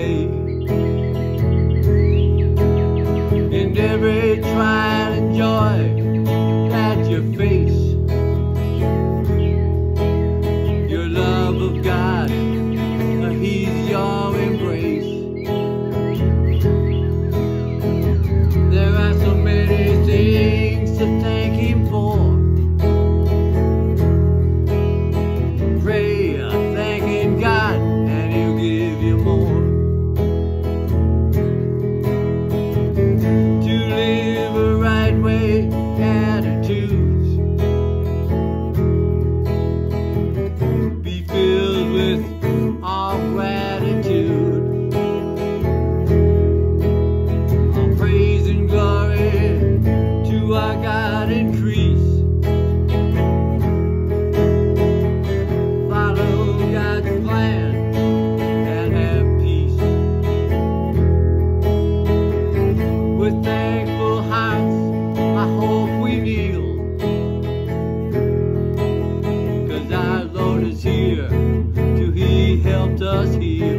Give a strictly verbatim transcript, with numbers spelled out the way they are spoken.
day. And every trial and joy that you face, your love of God, He's your embrace. There are so many things to thank Him for. Pray, thanking God, and He'll give you more. To live a right way attitudes, be filled with all gratitude, all praise and glory to our God increase. Follow God's plan and have peace. With thankful hearts, I hope we kneel, 'cause our Lord is here, till He helped us heal.